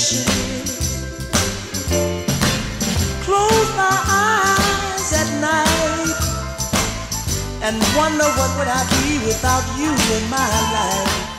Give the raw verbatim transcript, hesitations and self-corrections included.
Close my eyes at night and wonder what would I be without you in my life.